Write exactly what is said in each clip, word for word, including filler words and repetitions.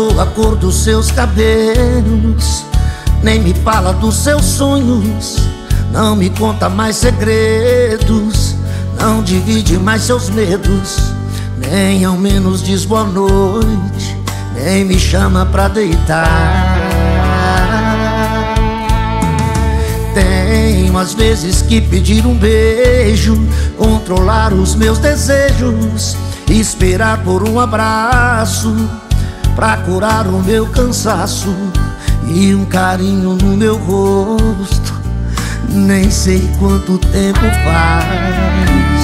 perguntou a cor dos seus cabelos, nem me fala dos seus sonhos, não me conta mais segredos, não divide mais seus medos, nem ao menos diz boa noite, nem me chama pra deitar. Tenho às vezes que pedir um beijo, controlar os meus desejos, esperar por um abraço pra curar o meu cansaço e um carinho no meu rosto. Nem sei quanto tempo faz.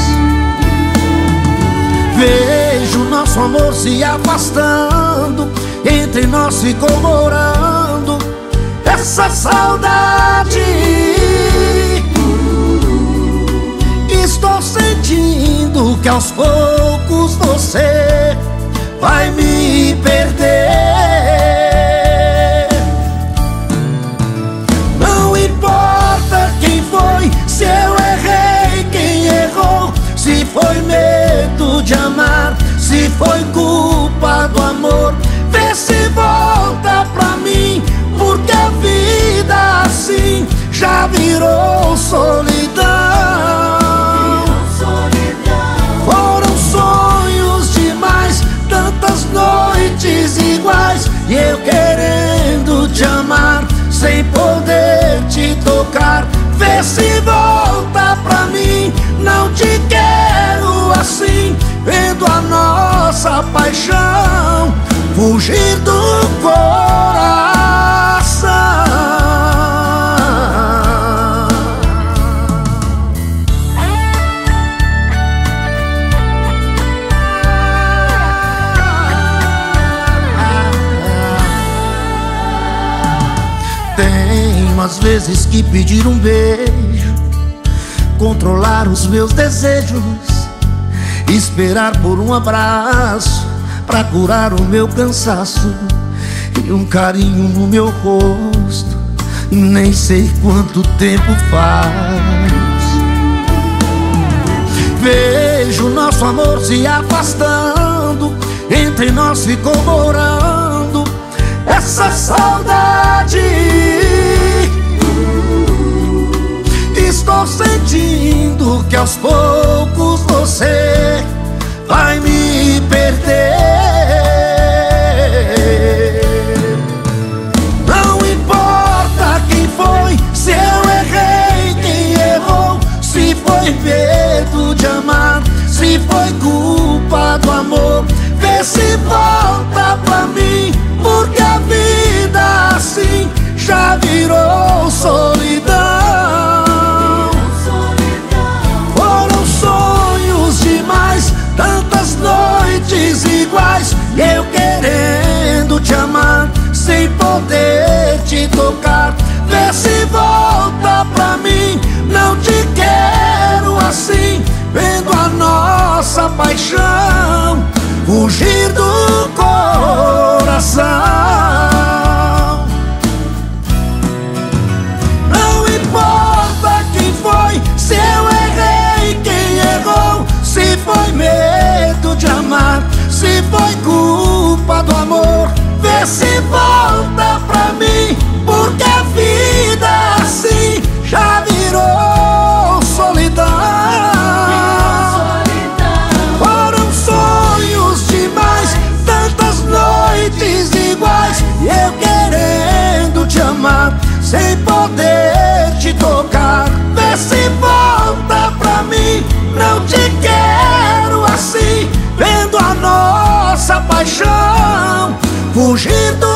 Vejo nosso amor se afastando, entre nós ficou morando essa saudade. Estou sentindo que aos poucos você vai me perder. Não importa quem foi, se eu errei, quem errou, se foi medo de amar, se foi culpa do amor. Vê se volta pra mim, porque a vida assim já virou solidão. Foram sonhos demais, tantas noites iguais, e eu querendo te amar, sem poder te tocar. Vê se volta pra mim, não te quero assim, vendo a nossa paixão fugir do coração. Tenho às vezes que pedir um beijo, controlar os meus desejos, esperar por um abraço pra curar o meu cansaço e um carinho no meu rosto. Nem sei quanto tempo faz. Vejo nosso amor se afastando, entre nós ficou morando essa saudade. Estou sentindo que aos poucos você vai me perder. Não importa quem foi, se eu errei, quem errou, se foi medo de amar, se foi culpa do amor. Vê se volta pra mim, porque a vida assim já virou solidão. Foram sonhos demais, tantas noites iguais, e eu querendo te amar, sem poder te tocar. Vê se volta pra mim, não te quero assim, vendo a nossa paixão fugir do coração. Não importa quem foi, se eu errei, quem errou, se foi medo de amar, se foi culpa do amor. Vê se volta pra mim, porque a vida assim já virou solidão. Foram sonhos demais, tantas noites iguais, e eu querendo te amar, sem poder te tocar. Vê se volta pra mim, não te quero assim, vendo a nossa paixão fugir do